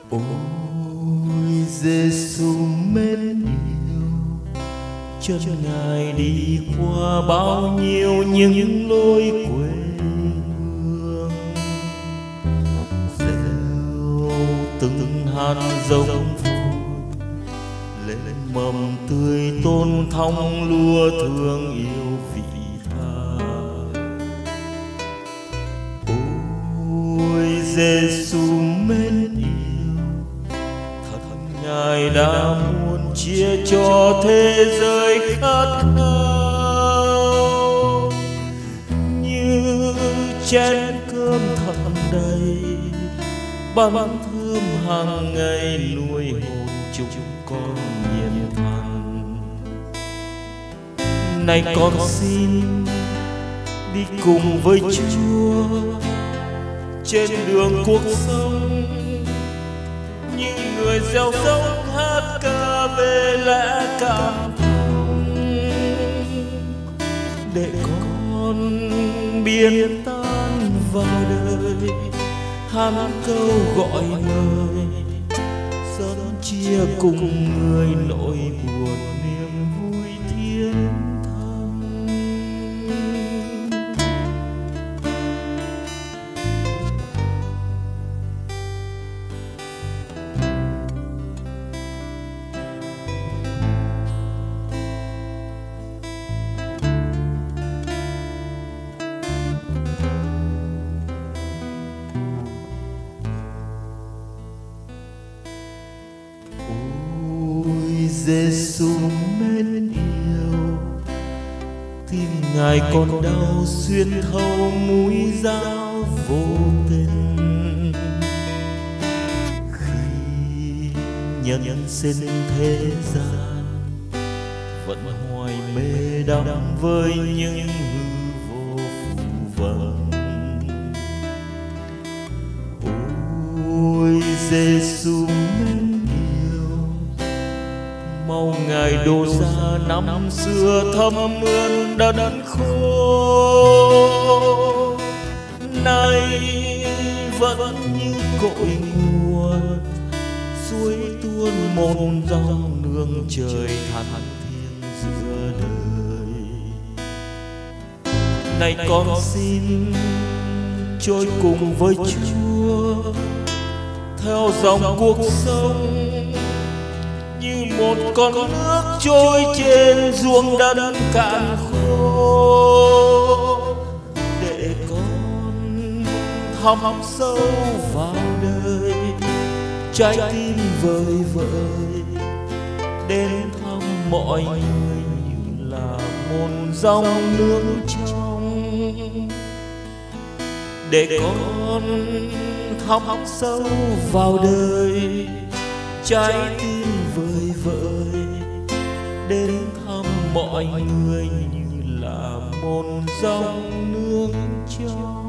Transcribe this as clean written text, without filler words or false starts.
Ôi Giêsu mến yêu, chân Ngài đi qua bao nhiêu những lối quê hương, gieo từng hạt giống vui lên mầm tươi tôn thong lúa thương yêu vị tha. Ôi Giêsu mến yêu, thật Ngài đã muốn chia cho thế giới khát khao, như chén cơm thật đầy bắn thơm hàng ngày nuôi hồn chúng con nhiệt thành. Này con xin đi cùng với Chúa trên đường cuộc sống, như người gieo giống hát ca về lẽ cảm thông, để con biến tan vào đời hát câu gọi người, sớm chia cùng người nỗi buồn niềm vui thiên thăng. Giêsu mến yêu, tim Ngài còn đau xuyên thấu mũi dao vô tình, khi nhân sinh thế gian vẫn hoài mê đắm với những hư vô phù vân. Ôi Giêsu mến, mau Ngài đổ ra năm xưa thấm ướt đất khô, nay vẫn như cội nguồn suối tuôn một dòng nương trời thánh thiêng giữa đời. Này con xin trôi cùng với Chúa theo dòng cuộc sống, như một con nước trôi trên ruộng đất cạn khô, để con thăm sâu vào đời, trái tim vơi vợi đến thăm mọi người như là một dòng nước trong, để con thăm sâu vào đời, trái tim vơi vợi đến thăm mọi người như là một dòng nước trong.